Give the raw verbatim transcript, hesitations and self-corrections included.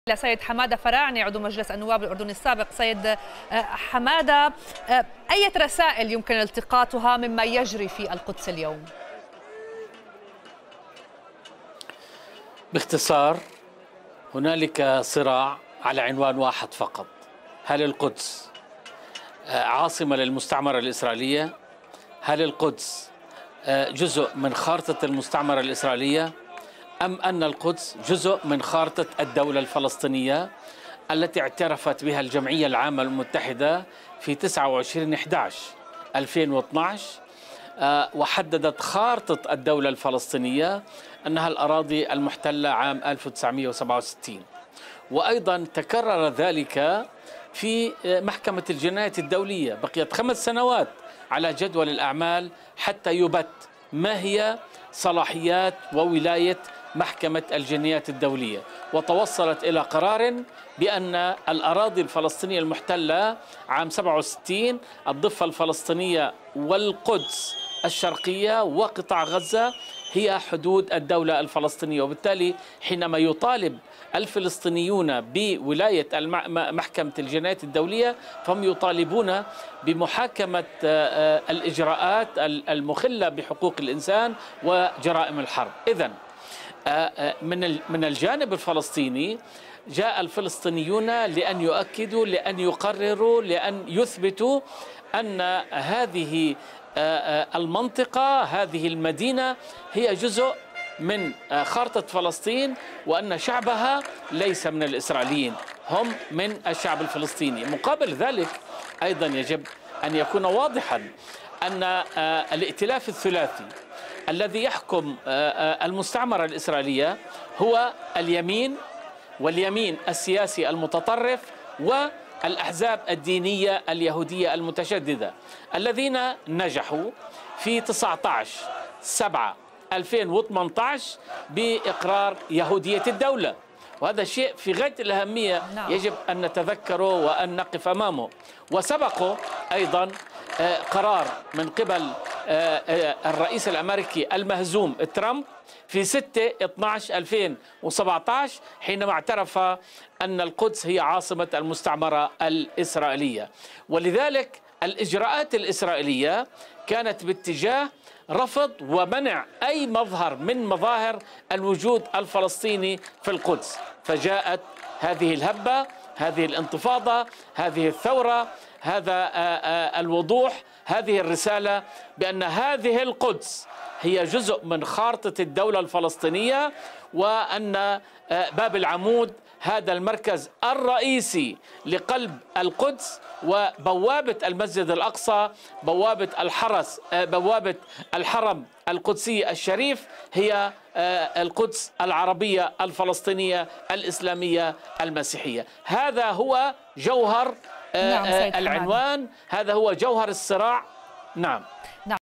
سيد حمادة فراعني عضو مجلس النواب الأردني السابق. سيد حمادة، أي رسائل يمكن التقاطها مما يجري في القدس اليوم؟ باختصار، هنالك صراع على عنوان واحد فقط: هل القدس عاصمة للمستعمرة الإسرائيلية؟ هل القدس جزء من خارطة المستعمرة الإسرائيلية؟ أم أن القدس جزء من خارطة الدولة الفلسطينية التي اعترفت بها الجمعية العامة المتحدة في تسعة وعشرين أحد عشر ألفين واثني عشر، وحددت خارطة الدولة الفلسطينية أنها الأراضي المحتلة عام ألف وتسعمئة وسبعة وستين. وأيضا تكرر ذلك في محكمة الجناية الدولية. بقيت خمس سنوات على جدول الأعمال حتى يبت ما هي صلاحيات وولاية محكمة الجنايات الدولية، وتوصلت إلى قرار بأن الأراضي الفلسطينية المحتلة عام سبعة وستين، الضفة الفلسطينية والقدس الشرقية وقطاع غزة، هي حدود الدولة الفلسطينية. وبالتالي حينما يطالب الفلسطينيون بولاية محكمة الجنايات الدولية فهم يطالبون بمحاكمة الإجراءات المخلة بحقوق الإنسان وجرائم الحرب. إذن من من الجانب الفلسطيني جاء الفلسطينيون لأن يؤكدوا، لأن يقرروا، لأن يثبتوا أن هذه المنطقة، هذه المدينة هي جزء من خارطة فلسطين، وأن شعبها ليس من الإسرائيليين، هم من الشعب الفلسطيني. مقابل ذلك أيضا يجب أن يكون واضحا أن الائتلاف الثلاثي الذي يحكم المستعمرة الإسرائيلية هو اليمين، واليمين السياسي المتطرف، والأحزاب الدينية اليهودية المتشددة، الذين نجحوا في تسعة عشر سبعة ألفين وثمانية عشر بإقرار يهودية الدولة. وهذا شيء في غاية الأهمية يجب أن نتذكره وأن نقف أمامه. وسبقه أيضا قرار من قبل الرئيس الأمريكي المهزوم ترامب في ستة اثني عشر ألفين وسبعة عشر حينما اعترف أن القدس هي عاصمة المستعمرة الإسرائيلية. ولذلك الإجراءات الإسرائيلية كانت باتجاه رفض ومنع أي مظهر من مظاهر الوجود الفلسطيني في القدس. فجاءت هذه الهبة، هذه الانتفاضة، هذه الثورة، هذا الوضوح، هذه الرسالة بأن هذه القدس هي جزء من خارطة الدولة الفلسطينية، وأن باب العمود هذا المركز الرئيسي لقلب القدس، وبوابة المسجد الأقصى، بوابة الحرس، بوابة الحرم القدسي الشريف هي القدس العربية الفلسطينية الإسلامية المسيحية. هذا هو جوهر العنوان، هذا هو جوهر الصراع. نعم.